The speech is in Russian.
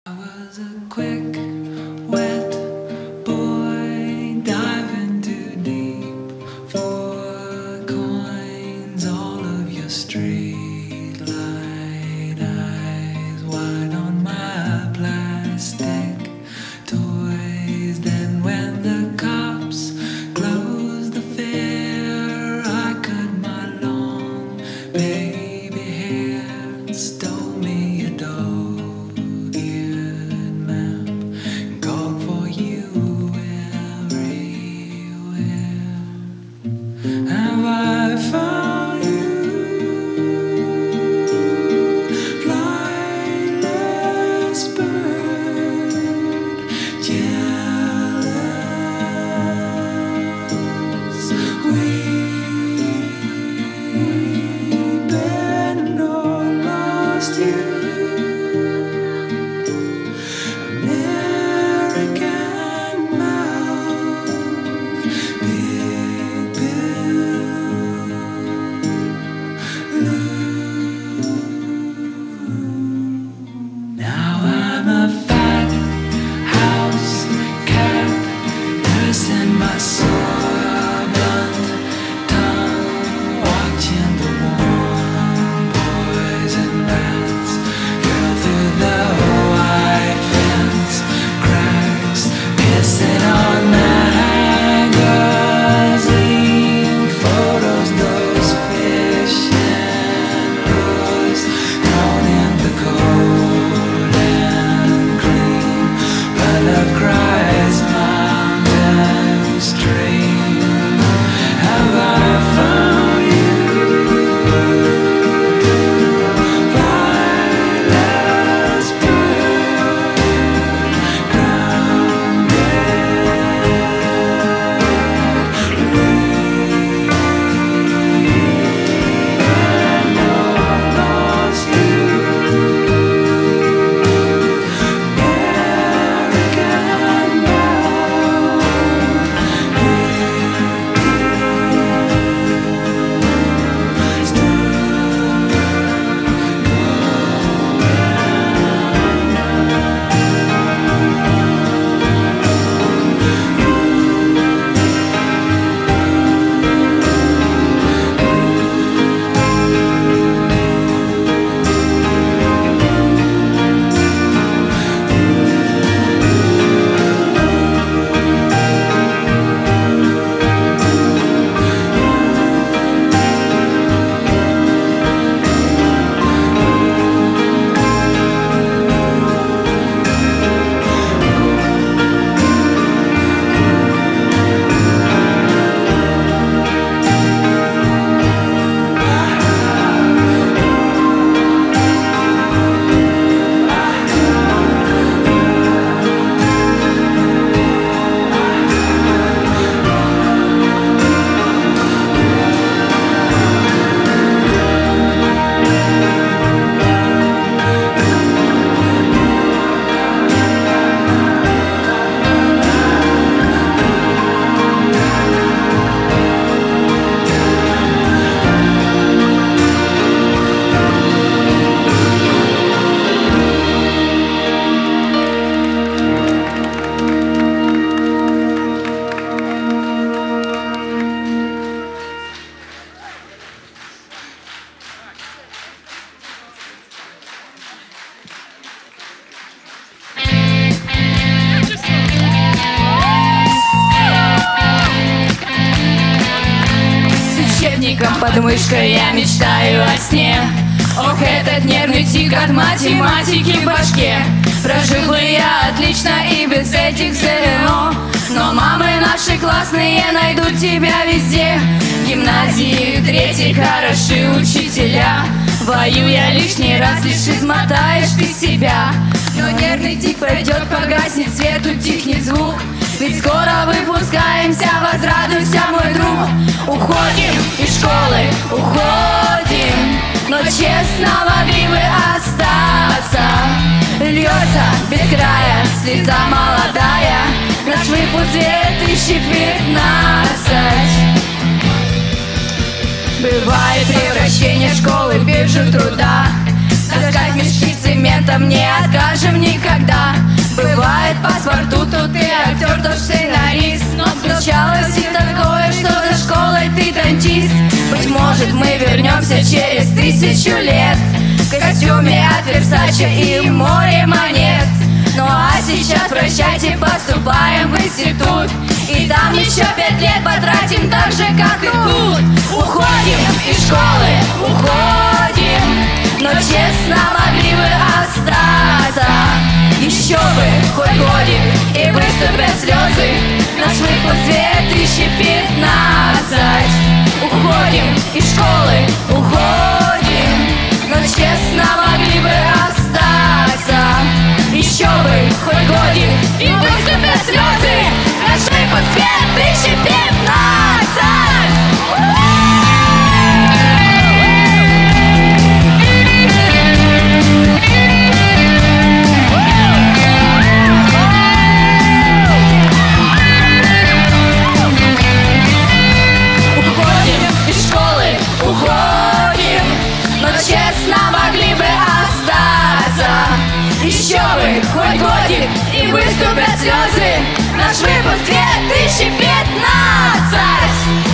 Под мышкой я мечтаю о сне. Ох, этот нервный тик от математики в башке. Прожил бы я отлично и без этих ЗНО, но мамы наши классные найдут тебя везде. В гимназии третий хороши учителя. Вою я лишний раз, лишь измотаешь ты себя. Но нервный тик пройдет, погаснет свет, утихнет звук. Ведь скоро выпускаемся, возрадуйся, мой друг. Уходим из школы, уходим, но честно могли бы остаться. Льется без края слеза молодая, наш выпуск 2015. Бывает превращение школы в биржу труда. Таскать мешки с цементом не откажем никогда. чист. Быть может, мы вернемся через 1000 лет в костюме от Версаче и море монет. Ну а сейчас прощайте, поступаем в институт, и там еще 5 лет потратим так же, как и тут. Уходим из школы, уходим, но честно могли бы остаться. Еще бы хоть годик, и выступят слезы. Наш выпуск 2015. Уходим из школы, уходим, но честно могли бы остаться. Еще бы хоть годик, и выступят слезы. Наш выпуск 2015. Еще бы хоть годик, и выступят слезы. Наш выпуск 2015.